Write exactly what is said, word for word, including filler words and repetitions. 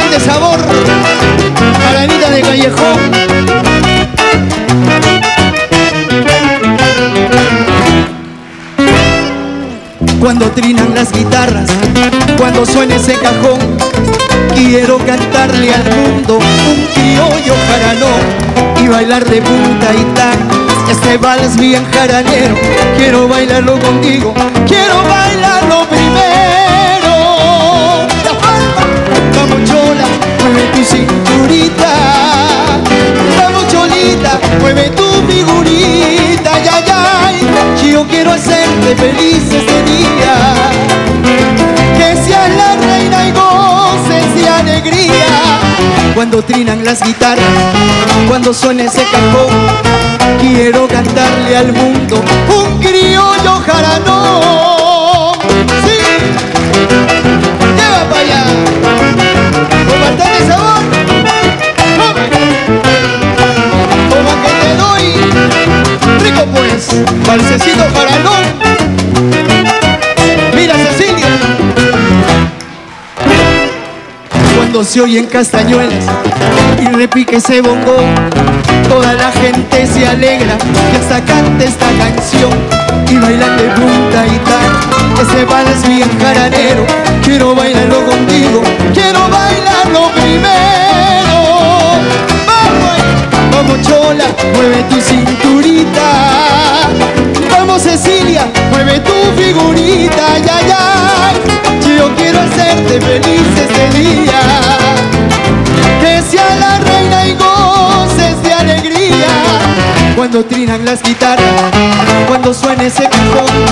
bastante sabor a la Anita de Callejón. Cuando trinan las guitarras, cuando suena ese cajón, quiero cantarle al mundo un criollo jaranón y bailar de punta y tac este vals bien jaranero. Quiero bailarlo contigo, quiero bailarlo primero. La palma, vamos chola, mueve tu cinturita. Vamos cholita, mueve tu figurita. Ay, ay, ay, yo quiero hacerte feliz este día. Que seas la reina y goces de alegría. Cuando trinan las guitarras, cuando suena ese cajón, quiero cantarle al mundo un criollo jaranón. Sí, lleva para allá, con bastante sabor. Toma que te doy, rico pues, balsecito jaranón. Mira Cecilia, cuando se oyen castañuelas y repique ese bongo, toda la gente se alegra y hasta canta esta canción y bailan de punta y tal ese vals bien jaranero. Quiero bailarlo contigo, quiero bailarlo primero. Vamos, vamos chola, mueve tu cinturita. Vamos Cecilia, mueve tu figurita. Ay, ay, ay, yo quiero hacerte feliz este día. Que sea la reina y goces de alegría. Cuando trinan las guitarras, cuando suena ese cajón,